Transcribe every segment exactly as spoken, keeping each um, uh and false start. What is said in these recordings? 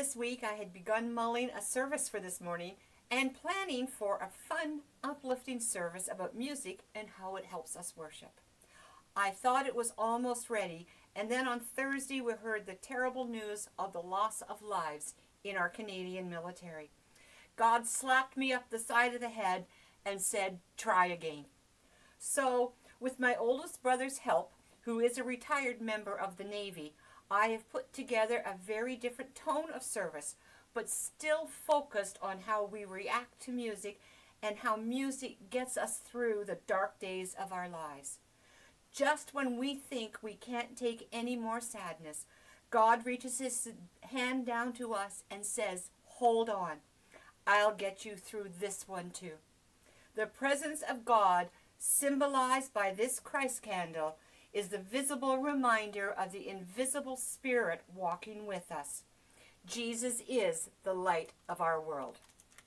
this week, I had begun mulling a service for this morning and planning for a fun, uplifting service about music and how it helps us worship. I thought it was almost ready, and then on Thursday we heard the terrible news of the loss of lives in our Canadian military. God slapped me up the side of the head and said, try again. So, with my oldest brother's help, who is a retired member of the Navy, I have put together a very different tone of service, but still focused on how we react to music and how music gets us through the dark days of our lives. Just when we think we can't take any more sadness, God reaches his hand down to us and says, hold on, I'll get you through this one too. The presence of God, symbolized by this Christ candle, is the visible reminder of the invisible Spirit walking with us. Jesus is the light of our world.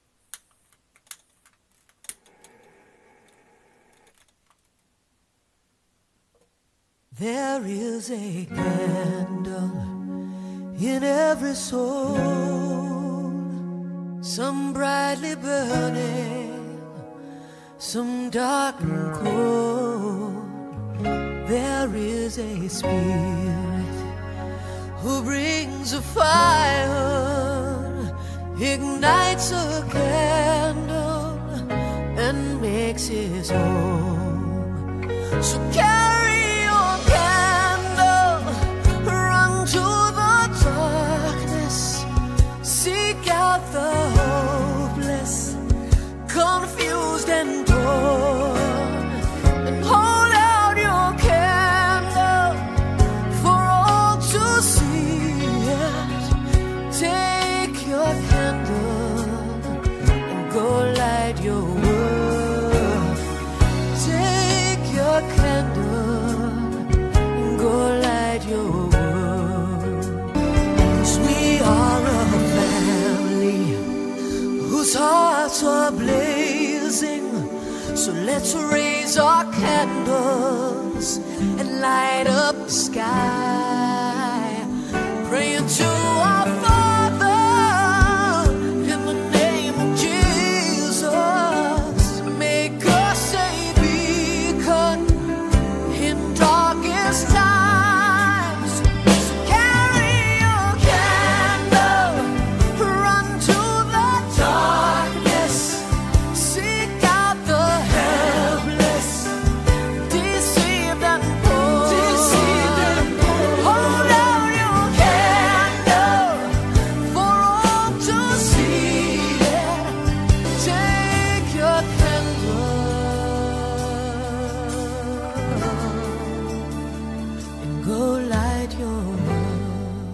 There is a candle in every soul, some brightly burning, some dark and cold. There is a spirit who brings a fire, ignites a candle, and makes his home. So carry your candle, run to the darkness, seek out the hopeless, confused and torn, and hold your world. Take your candle and go light your world. 'Cause we are a family whose hearts are blazing. So let's raise our candles and light up the sky, praying to our Father in the name of Jesus. Make us a beacon in darkest times. So carry your candle, run to the darkness, seek out the helpless, deceived and poor. Deceived and poor. Hold out your candle for all to see. Take your candle and go light your world.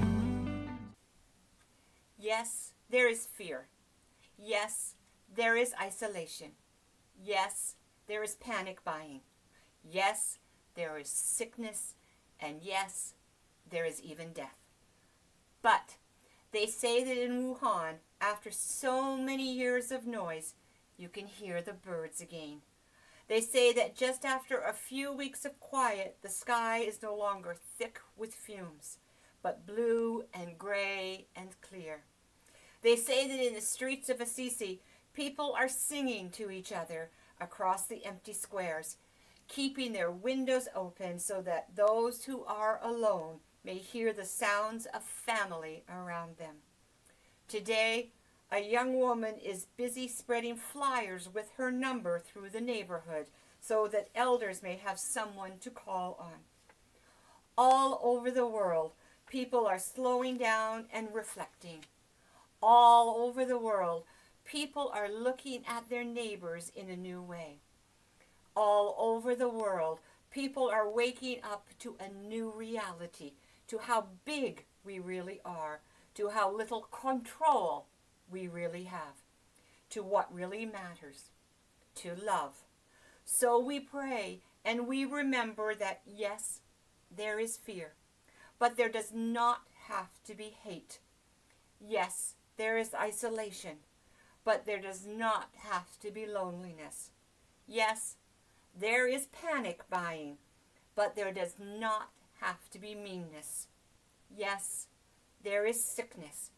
Yes, there is fear. Yes, there is isolation. Yes, there is panic buying. Yes, there is sickness. And yes, there is even death. But they say that in Wuhan, after so many years of noise, you can hear the birds again. They say that just after a few weeks of quiet, the sky is no longer thick with fumes, but blue and gray and clear. They say that in the streets of Assisi, people are singing to each other across the empty squares, keeping their windows open so that those who are alone may hear the sounds of family around them. Today, a young woman is busy spreading flyers with her number through the neighborhood so that elders may have someone to call on. All over the world, people are slowing down and reflecting. All over the world, people are looking at their neighbors in a new way. All over the world, people are waking up to a new reality, to how big we really are, to how little control we really have, to what really matters, to love. So we pray and we remember that yes, there is fear, but there does not have to be hate. Yes, there is isolation, but there does not have to be loneliness. Yes, there is panic buying, but there does not have to be meanness. Yes, there is sickness,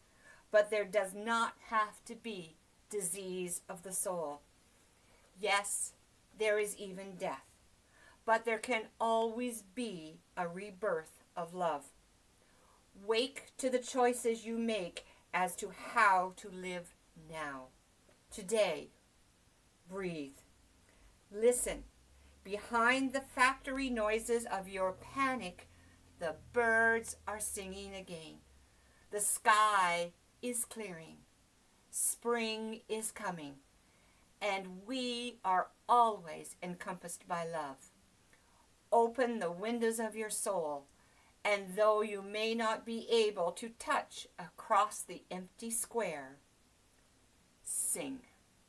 but there does not have to be disease of the soul. Yes, there is even death, but there can always be a rebirth of love. Wake to the choices you make as to how to live now. Today, breathe. Listen. Behind the factory noises of your panic, the birds are singing again. The sky is clearing. Spring is coming. And we are always encompassed by love. Open the windows of your soul, and though you may not be able to touch across the empty square, sing.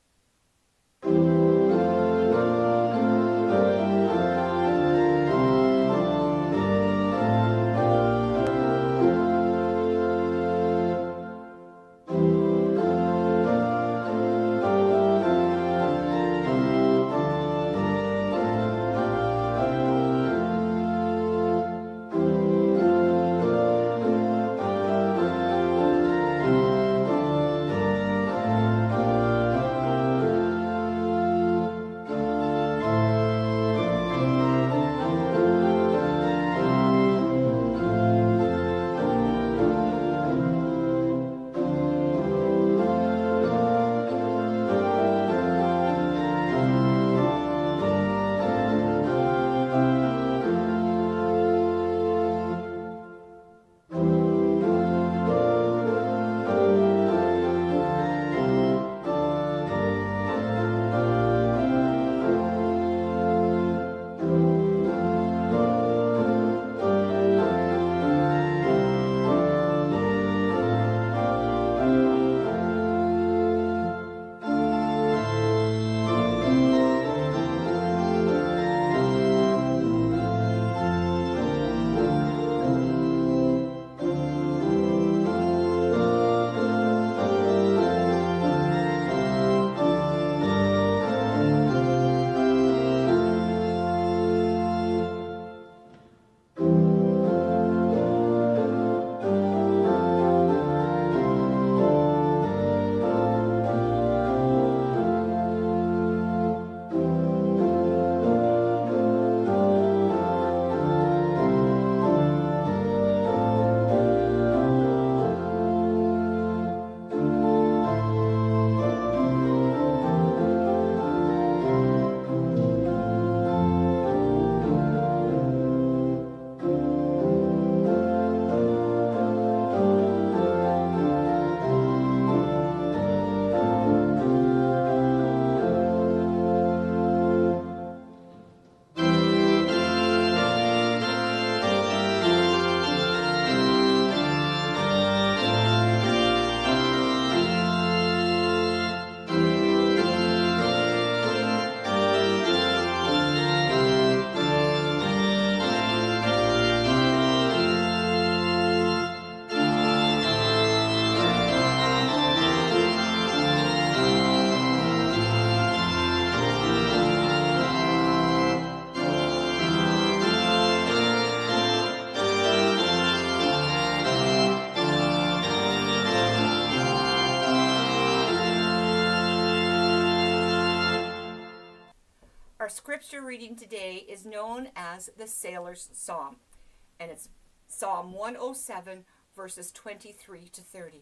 Our scripture reading today is known as the Sailor's Psalm, and it's Psalm one oh seven, verses twenty-three to thirty.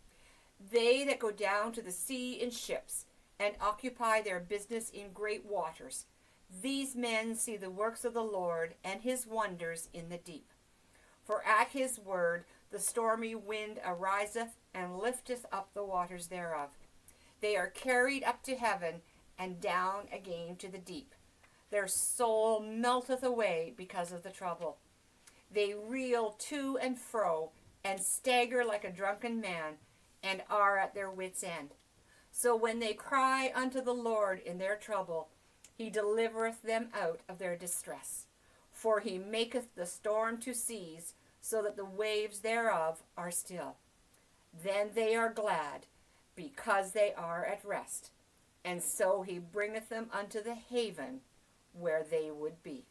They that go down to the sea in ships, and occupy their business in great waters, these men see the works of the Lord, and his wonders in the deep. For at his word the stormy wind ariseth, and lifteth up the waters thereof. They are carried up to heaven, and down again to the deep. Their soul melteth away because of the trouble. They reel to and fro, and stagger like a drunken man, and are at their wits' end. So when they cry unto the Lord in their trouble, he delivereth them out of their distress. For he maketh the storm to cease, so that the waves thereof are still. Then they are glad, because they are at rest. And so he bringeth them unto the haven where they would be.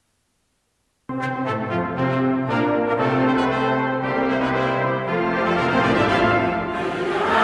Hallelujah.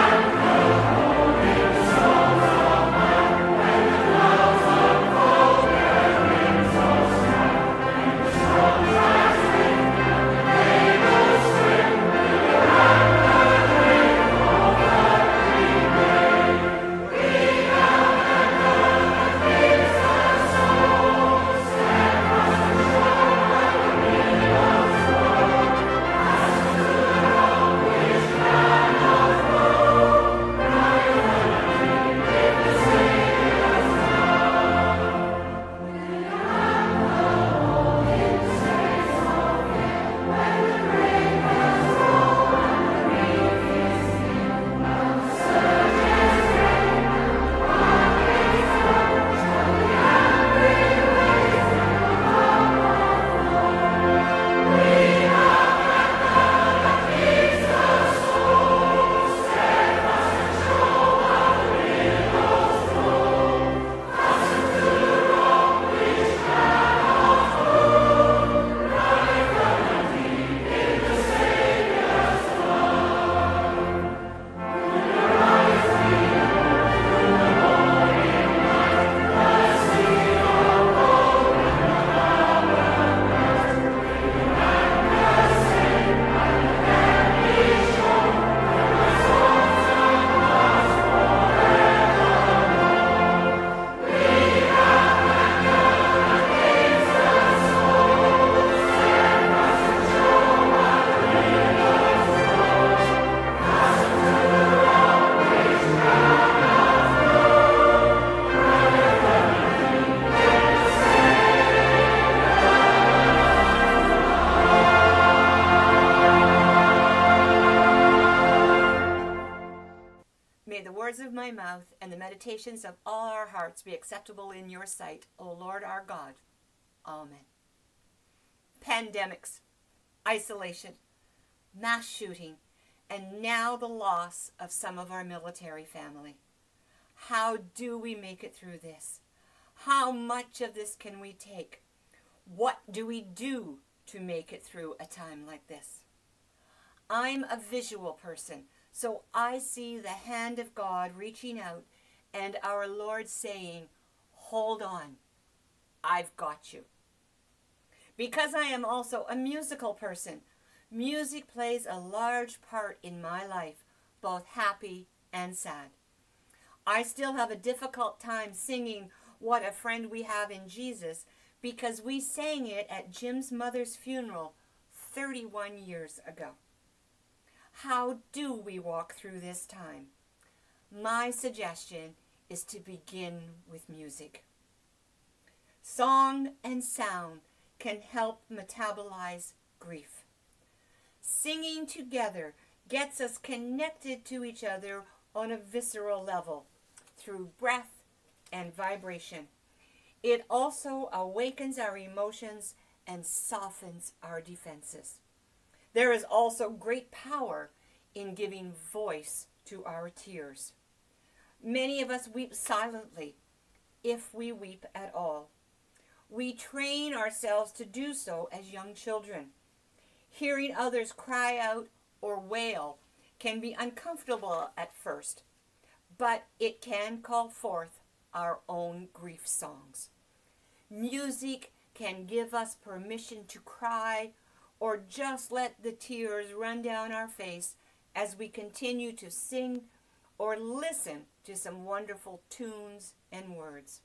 May the words of my mouth and the meditations of all our hearts be acceptable in your sight, O Lord our God. Amen. Pandemics, isolation, mass shooting, and now the loss of some of our military family. How do we make it through this? How much of this can we take? What do we do to make it through a time like this? I'm a visual person, so I see the hand of God reaching out and our Lord saying, hold on, I've got you. Because I am also a musical person, music plays a large part in my life, both happy and sad. I still have a difficult time singing What a Friend We Have in Jesus because we sang it at Jim's mother's funeral thirty-one years ago. How do we walk through this time? My suggestion is to begin with music. Song and sound can help metabolize grief. Singing together gets us connected to each other on a visceral level through breath and vibration. It also awakens our emotions and softens our defenses. There is also great power in giving voice to our tears. Many of us weep silently, if we weep at all. We train ourselves to do so as young children. Hearing others cry out or wail can be uncomfortable at first, but it can call forth our own grief songs. Music can give us permission to cry or just let the tears run down our face as we continue to sing or listen to some wonderful tunes and words.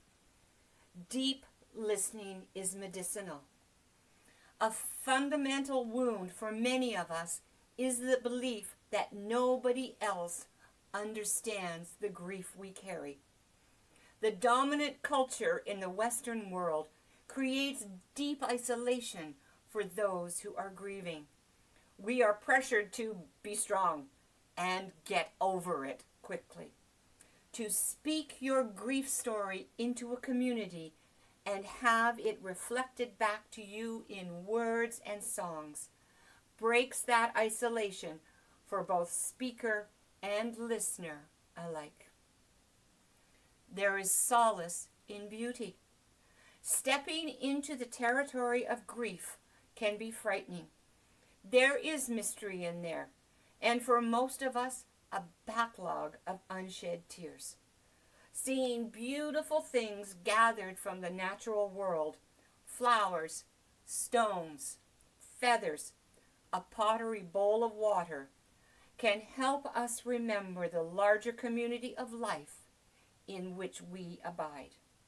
Deep listening is medicinal. A fundamental wound for many of us is the belief that nobody else understands the grief we carry. The dominant culture in the Western world creates deep isolation for those who are grieving. We are pressured to be strong and get over it quickly. To speak your grief story into a community and have it reflected back to you in words and songs breaks that isolation for both speaker and listener alike. There is solace in beauty. Stepping into the territory of grief can be frightening. There is mystery in there, and for most of us, a backlog of unshed tears. Seeing beautiful things gathered from the natural world, flowers, stones, feathers, a pottery bowl of water, can help us remember the larger community of life in which we abide.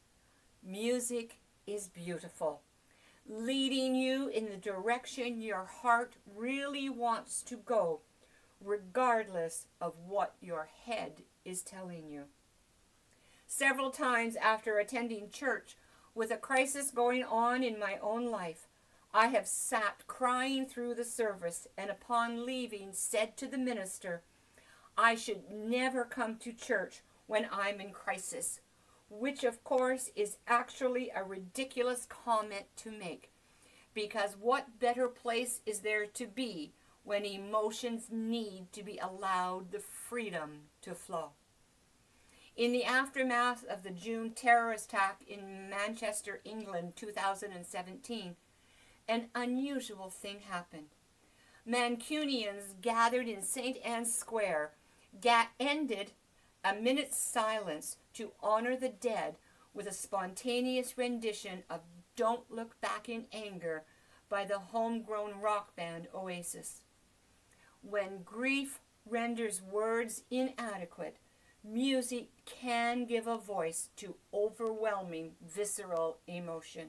Music is beautiful, leading you in the direction your heart really wants to go, regardless of what your head is telling you. Several times after attending church with a crisis going on in my own life, I have sat crying through the service and upon leaving said to the minister, I should never come to church when I'm in crisis, which of course is actually a ridiculous comment to make, because what better place is there to be when emotions need to be allowed the freedom to flow? In the aftermath of the June terrorist attack in Manchester, England, two thousand seventeen, an unusual thing happened. Mancunians gathered in Saint Anne's Square ga- ended a minute's silence to honor the dead with a spontaneous rendition of Don't Look Back in Anger by the homegrown rock band Oasis. When grief renders words inadequate, music can give a voice to overwhelming visceral emotion.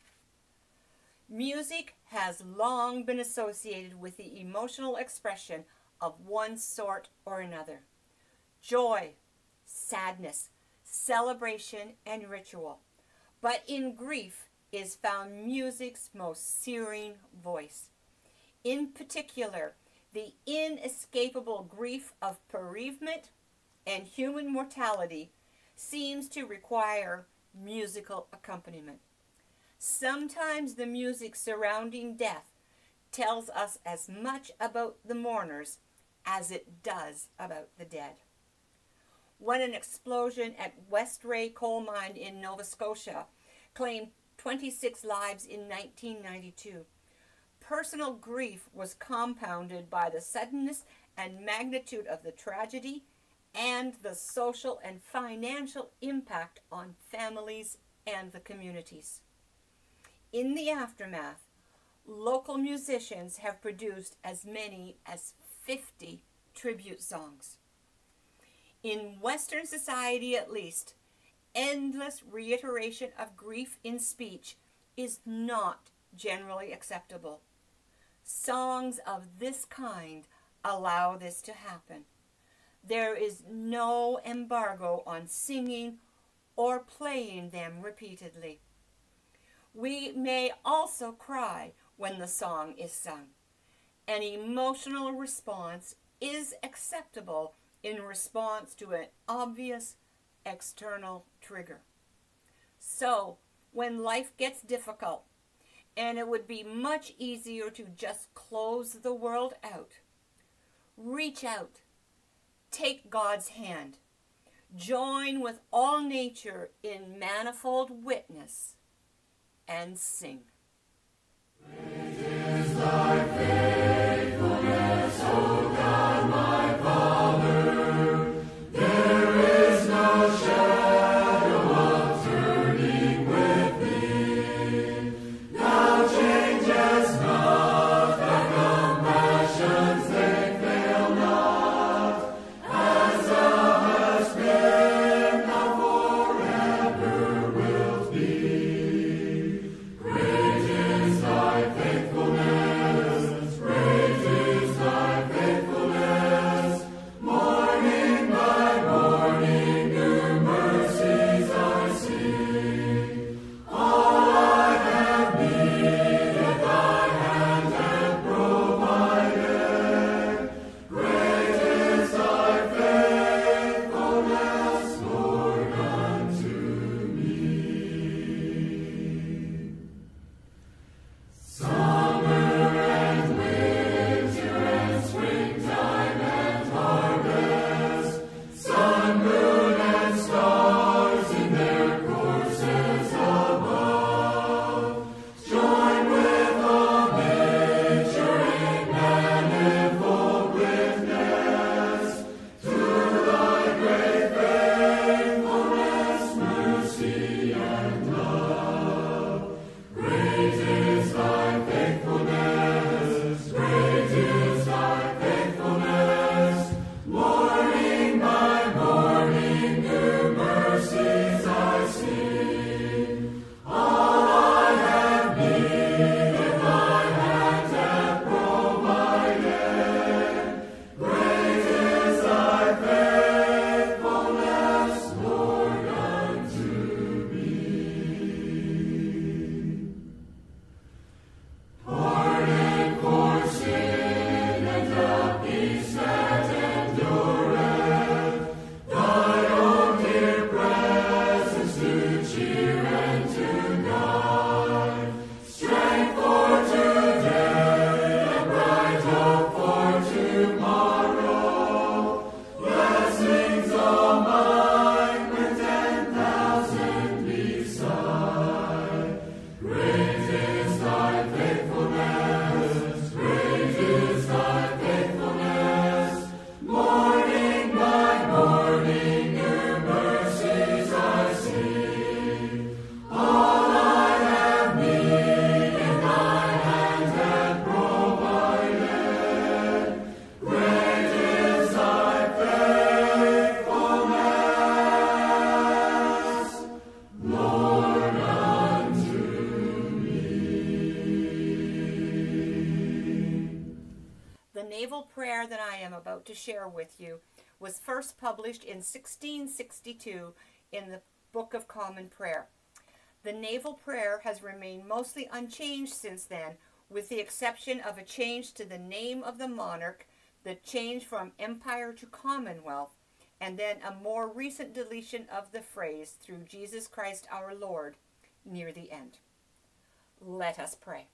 Music has long been associated with the emotional expression of one sort or another. Joy, sadness, celebration, and ritual. But in grief is found music's most searing voice. In particular, the inescapable grief of bereavement, and human mortality seems to require musical accompaniment. Sometimes the music surrounding death tells us as much about the mourners as it does about the dead. When an explosion at West Ray Coal Mine in Nova Scotia claimed twenty-six lives in nineteen ninety-two, personal grief was compounded by the suddenness and magnitude of the tragedy and the social and financial impact on families and the communities. In the aftermath, local musicians have produced as many as fifty tribute songs. In Western society, at least, endless reiteration of grief in speech is not generally acceptable. Songs of this kind allow this to happen. There is no embargo on singing or playing them repeatedly. We may also cry when the song is sung. An emotional response is acceptable in response to an obvious external trigger. So, when life gets difficult, and it would be much easier to just close the world out, reach out, take God's hand, join with all nature in manifold witness, and sing. Great is thy faithfulness, O God, my Father. There is no shadow of turning with thee. Thou changest not, thy compassions they fail not. As thou hast been, thou forever wilt be. Great is thy faithfulness, great is thy faithfulness. Morning by morning new mercies I see. All I have needed thy hand hath provided. Great is thy faithfulness, Lord, unto me. Summer and winter and springtime and harvest, sun, moon, and stars in their courses above, join with all nature in manifold witness to thy great faithfulness, mercy, and love. Great is thy faithfulness, great is thy faithfulness. Morning by morning new mercies I see. All I have needed thy hand hath provided. Great is thy faithfulness, Lord, unto me. Pardon for sin and a peace that endureth, thy own dear presence to cheer and to guide, strength for today and bright hope for tomorrow, blessings all mine with ten thousand beside. Great is thy faithfulness, great is thy faithfulness. Morning by morning new mercies I see. All I have needed thy hand hath provided. Great is thy faithfulness, Lord, unto me. The naval prayer that I am about to share with you was first published in sixteen sixty-two in the Book of Common Prayer. The naval prayer has remained mostly unchanged since then, with the exception of a change to the name of the monarch, the change from empire to commonwealth, and then a more recent deletion of the phrase, through Jesus Christ our Lord, near the end. Let us pray.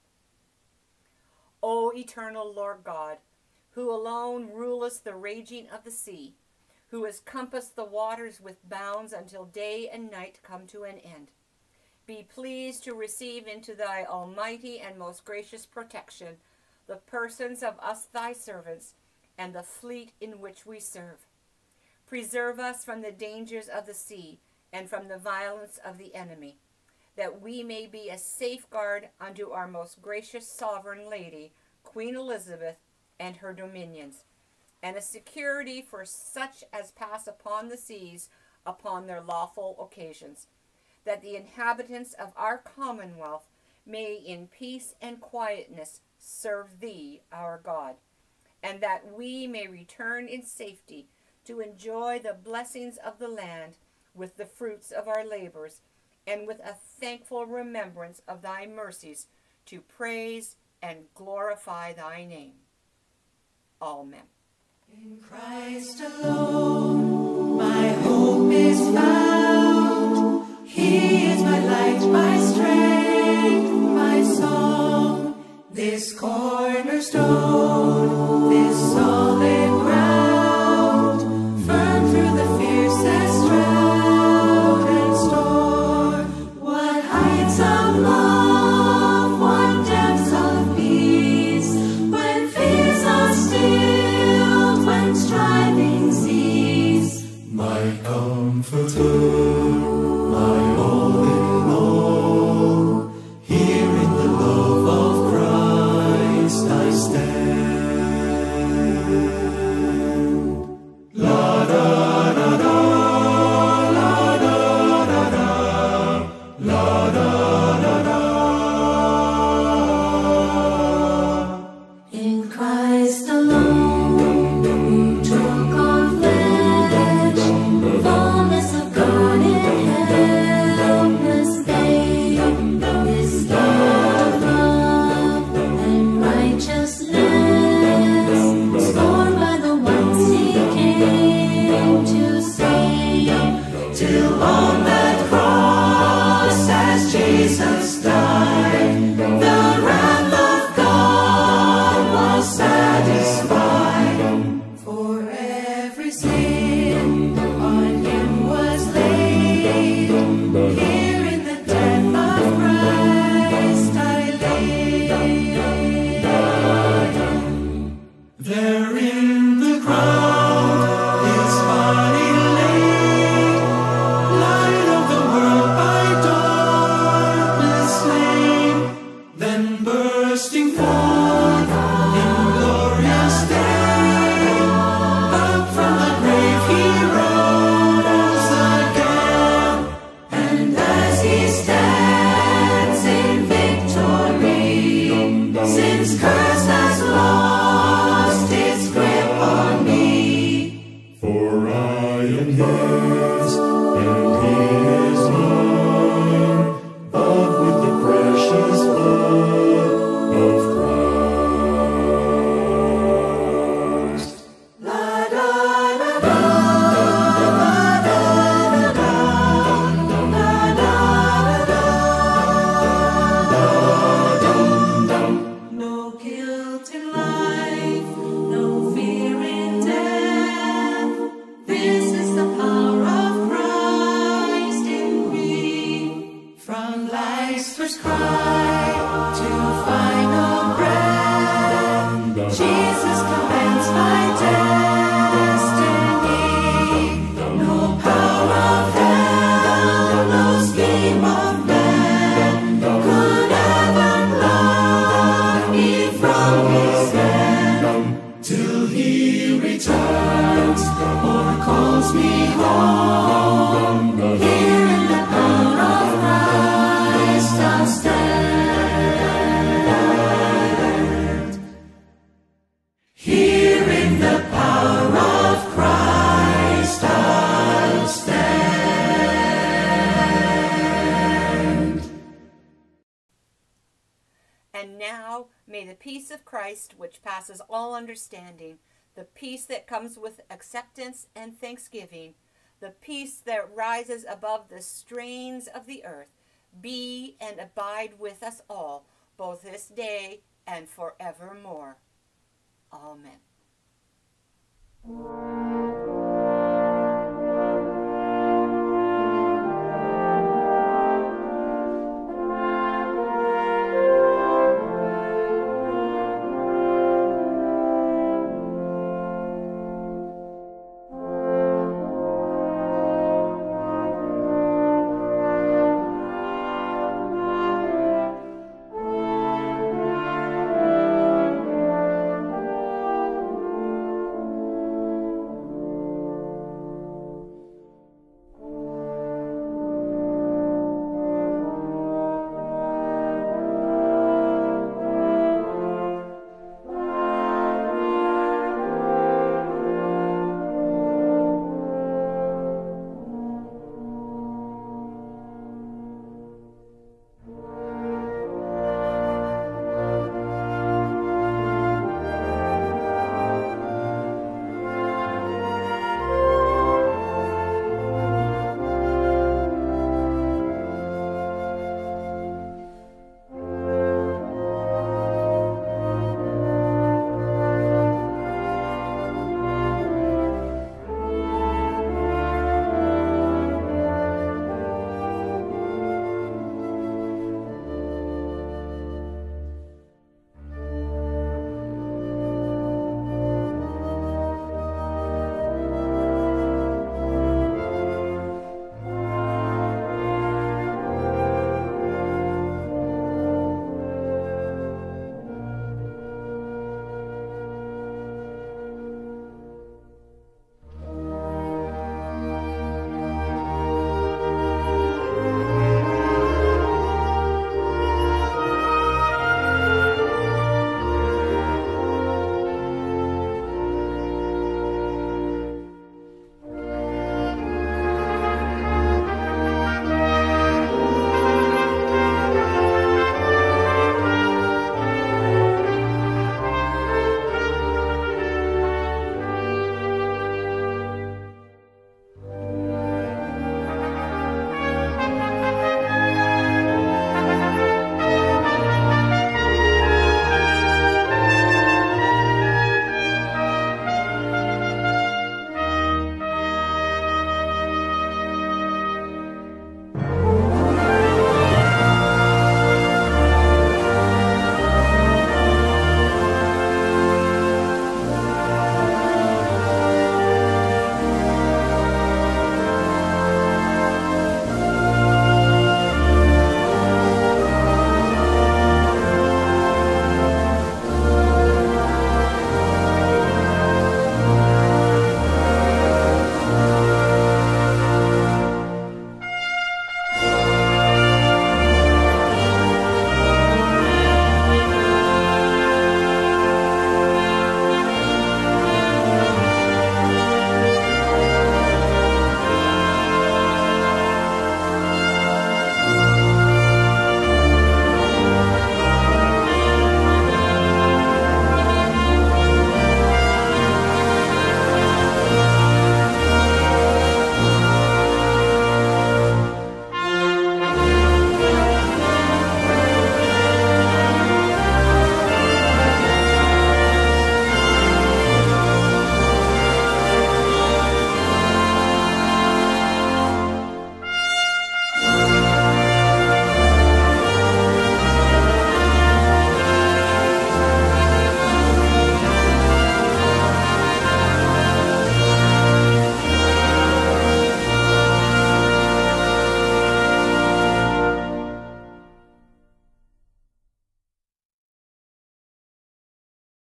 O eternal Lord God, who alone rulest the raging of the sea, who has compassed the waters with bounds until day and night come to an end, be pleased to receive into thy almighty and most gracious protection the persons of us thy servants and the fleet in which we serve. Preserve us from the dangers of the sea and from the violence of the enemy, that we may be a safeguard unto our most gracious sovereign lady, Queen Elizabeth, and her dominions, and a security for such as pass upon the seas upon their lawful occasions, that the inhabitants of our commonwealth may in peace and quietness serve thee, our God, and that we may return in safety to enjoy the blessings of the land with the fruits of our labors, and with a thankful remembrance of thy mercies, to praise and glorify thy name. Amen. In Christ alone, my hope is found. He is my light, my strength, my song. This cornerstone, this solid ground, firm through the fiercest drought and storm. What heights of love, what depths of peace, when fears are stilled, when striving cease. My comforter, my all in all, here in the love of Christ I stand. La da da da, la da da da, la da da da. In Christ alone, who took on flesh, fullness of God in helpless babe, this gift of love and righteousness, scorned by the ones he came to save, till on that cross as Jesus died, the wrath of God was satisfied. For every sin on him was laid, here in the death of Christ I lay. There in the ground his body lay, light of the world by darkness slain, then bursting forth in glorious day, up from the grave he rose again, and as he stands in victory, sin's curse has lost its grip on me. For I am his, and he is mine, bought with the precious blood of Christ. La da da da, no guilt in life, no fear in death. This is the power of Christ in me. From life's first cry to final breath, Jesus commands my destiny. No power of hell, no scheme of man could ever pluck me from his hand, Till he returns or calls me home, here in the power of Christ I'll stand. Here in the power of Christ I'll stand. And now may the peace of Christ, which passes all understanding, the peace that comes with acceptance and thanksgiving, the peace that rises above the strains of the earth, be and abide with us all, both this day and forevermore. Amen.